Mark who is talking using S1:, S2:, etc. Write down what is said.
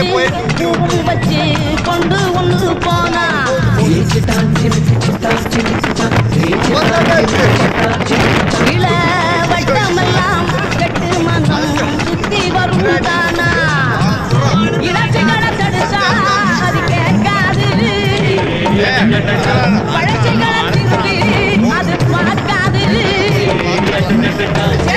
S1: பூவும் வச்சு கொண்டு ஒன்று போனா இள வட்டமெல்லாம் கெட்டு மனம் சுத்தி வரும் தானா இளச்சிகளை தடுத்தா அது கேட்காது பழச்சிகளை திரும்பி அது பார்க்காது